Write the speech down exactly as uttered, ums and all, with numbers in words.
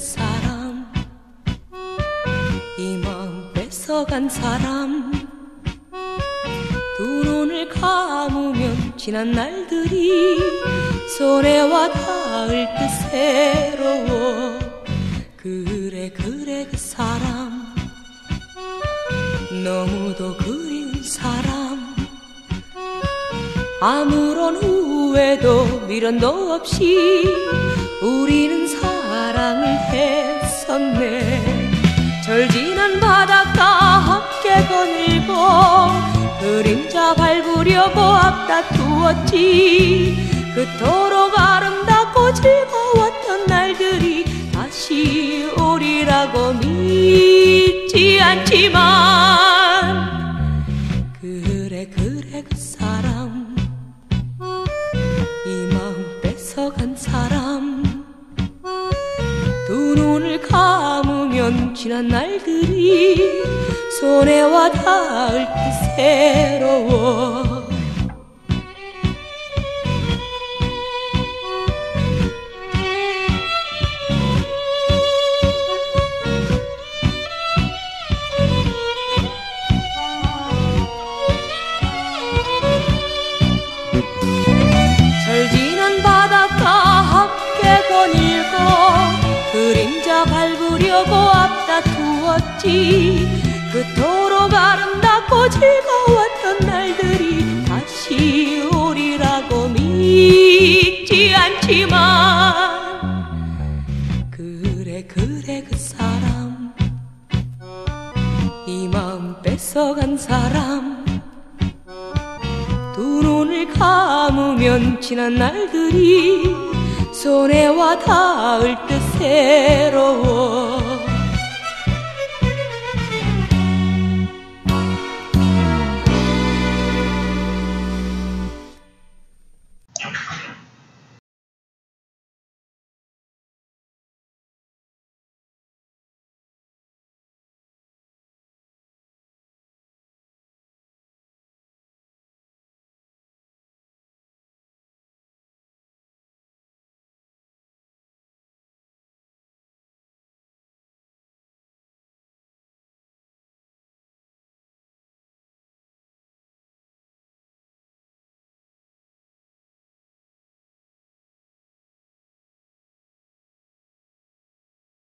사람, 이 마음 뺏어간 사람. 두 눈을 감으면 지난 날들이 손에 와 닿을 듯 새로워. 그래 그래 그 사람, 너무도 그리운 사람. 아무런 후회도 미련도 없이 우리는 사랑을 했었네. 절진한 바닷가 함께 거닐고 그림자 밟으려고 앞다투었지. 그토록 아름답고 즐거웠던 날들이 다시 오리라고 믿지 않지만, 그래 그래 그 사람, 이 마음 뺏어간 사람. 두 눈을 감으면 지난 날들이 손에 와 닿을 듯 새로워. 절진한 바닷가 함께 거닐고 그림자 밟으려고 앞다투었지. 그토록 아름답고 즐거웠던 날들이 다시 오리라고 믿지 않지만, 그래 그래 그 사람, 이 마음 뺏어간 사람. 두 눈을 감으면 지난 날들이 손에 와 닿을 듯 새